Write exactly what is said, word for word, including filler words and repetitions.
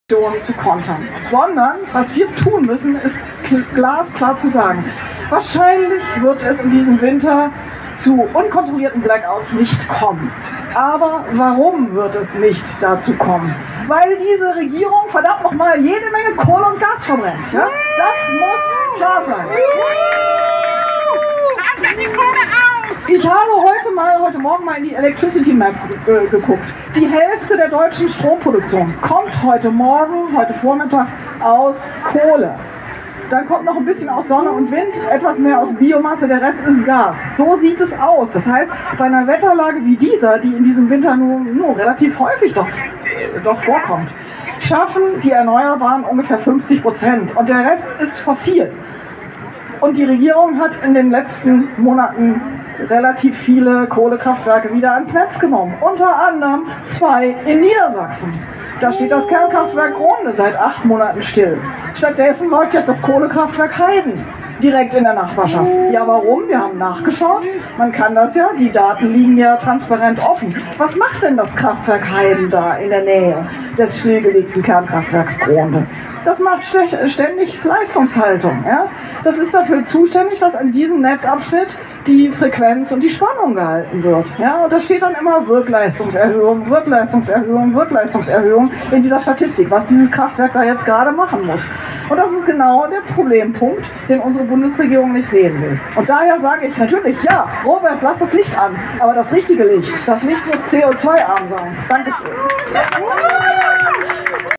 zu kontern, sondern was wir tun müssen, ist glasklar zu sagen, wahrscheinlich wird es in diesem Winter zu unkontrollierten Blackouts nicht kommen. Aber warum wird es nicht dazu kommen? Weil diese Regierung verdammt nochmal jede Menge Kohle und Gas verbrennt. Ja? Das muss klar sein. Ich habe heute mal, heute Morgen mal in die Electricity Map ge geguckt. Die Hälfte der deutschen Stromproduktion kommt heute Morgen, heute Vormittag aus Kohle. Dann kommt noch ein bisschen aus Sonne und Wind, etwas mehr aus Biomasse, der Rest ist Gas. So sieht es aus. Das heißt, bei einer Wetterlage wie dieser, die in diesem Winter nur, nur relativ häufig doch, doch vorkommt, schaffen die Erneuerbaren ungefähr fünfzig Prozent und der Rest ist fossil. Und die Regierung hat in den letzten Monaten relativ viele Kohlekraftwerke wieder ans Netz genommen. Unter anderem zwei in Niedersachsen. Da steht das Kernkraftwerk Gronde seit acht Monaten still. Stattdessen läuft jetzt das Kohlekraftwerk Heiden direkt in der Nachbarschaft. Ja, warum? Wir haben nachgeschaut. Man kann das ja, die Daten liegen ja transparent offen. Was macht denn das Kraftwerk Heiden da in der Nähe des stillgelegten Kernkraftwerks Gronde? Das macht ständig Leistungshaltung. Ja? Das ist dafür zuständig, dass an diesem Netzabschnitt die Frequenz und die Spannung gehalten wird. Ja? Und da steht dann immer Wirkleistungserhöhung, Wirkleistungserhöhung, Wirkleistungserhöhung in dieser Statistik, was dieses Kraftwerk da jetzt gerade machen muss. Und das ist genau der Problempunkt, den unsere Bundesregierung nicht sehen will. Und daher sage ich natürlich, ja, Robert, lass das Licht an, aber das richtige Licht, das Licht muss C O zwei arm sein. Dankeschön.